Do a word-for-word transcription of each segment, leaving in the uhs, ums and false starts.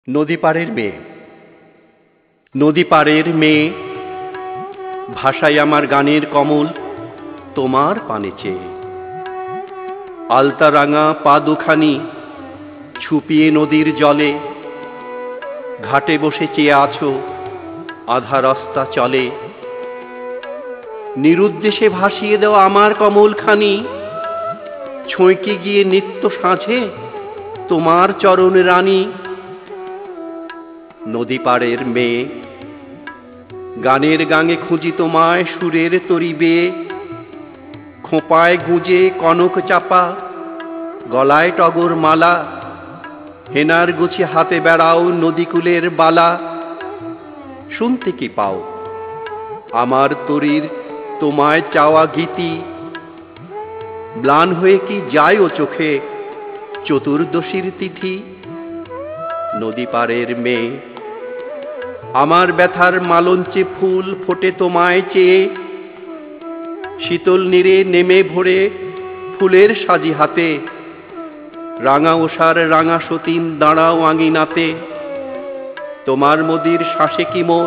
নদীপারের মেয়ে। নদীপারের মেয়ে, ভাষায় আমার গানের কমল তোমার পানে চেয়ে। আলতা রাঙা পা দুখানি ছুপিয়ে নদীর জলে, ঘাটে বসে চেয়ে আছো আধা রাস্তা চলে। নিরুদ্দেশে ভাসিয়ে দেওয়া আমার কমলখানি, ছুঁইকে গিয়ে নিত্য সাঁঝে তোমার চরণ রানী। নদীপাড়ের মেয়ে, গানের গাঙে খুঁজি তোমায় সুরের তরি বেয়ে। খোঁপায় গুঁজে কনক চাপা, গলায় টগর মালা, হেনার গুছি হাতে বেড়াও নদীকূলের বালা। শুনতে কি পাও আমার তরির তোমায় চাওয়া গীতি? ম্লান হয়ে কি যায় ও চোখে চতুর্দশীর তিথি? নদীপাড়ের মেয়ে, আমার ব্যথার মালঞ্চে ফুল ফোটে তোমায় চেয়ে। শীতল নীরে নেমে ভরে ফুলের সাজি হাতে, রাঙা ওষার রাঙা সতীন দাঁড়াও আঙিনাতে। তোমার মদির শ্বাসে কি মোর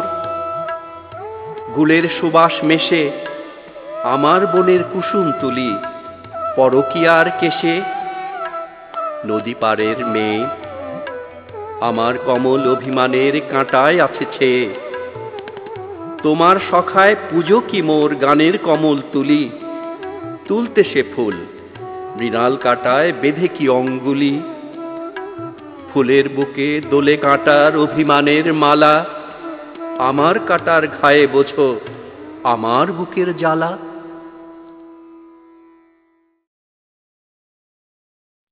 গুলের সুবাস মেশে, আমার বনের কুসুম তুলি পরকিয়ার কেশে। নদীপাড়ের মেয়ে, আমার কমল অভিমানের কাঁটায় আছে ছেয়ে। তোমার সখায় পুজো কি মোর গানের কমল তুলি? তুলতে সে ফুল মৃণাল কাঁটায় বেঁধে কি অঙ্গুলি? ফুলের বুকে দোলে কাঁটার অভিমানের মালা, আমার কাঁটার ঘায়ে বোঝো আমার বুকের জ্বালা।